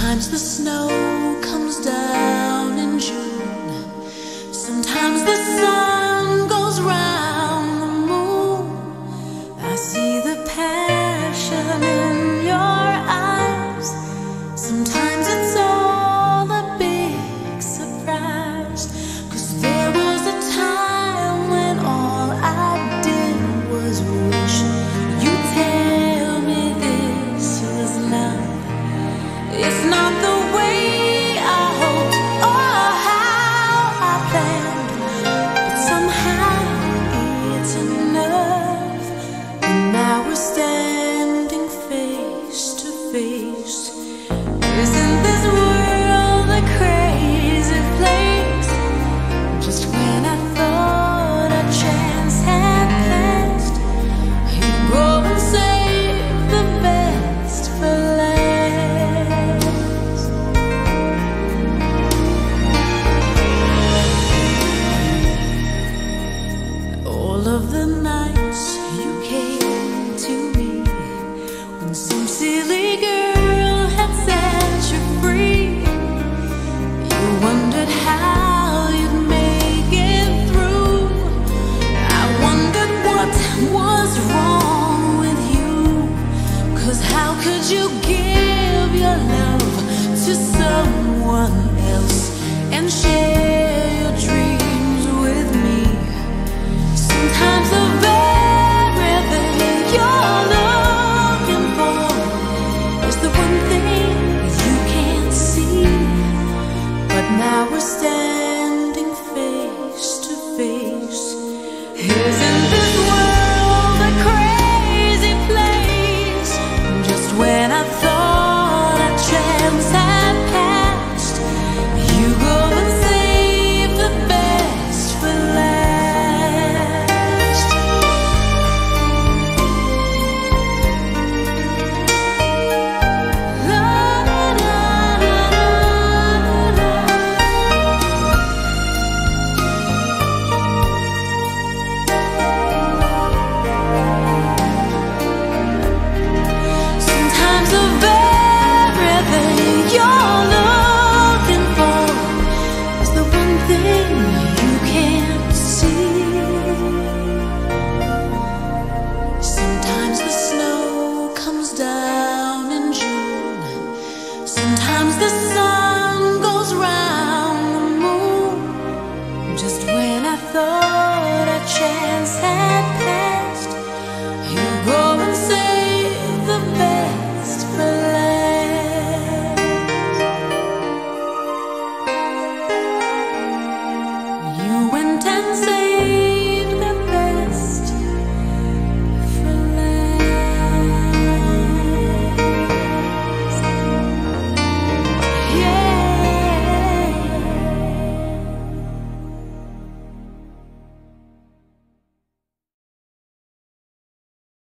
Sometimes the snow comes down in June. Sometimes the sun goes round the moon. I see the passion in your eyes. Sometimes it's all a big surprise. 'Cause there was a time when all I did was wish you'd tell me this was love. It's not the way I hoped or how I planned, but somehow it's enough. And now we're standing face to face. Isn't this world a crazy place? Just when I thought a chance had passed, you go and save the best for last. All of the nights you came to me when some silly girl had set you free. You wondered how you'd make it through. I wondered what was wrong with you. 'Cause how could you give your love to someone else and share your dreams with me? Sometimes the very thing you're looking for is the one thing you can't see. But now we're standing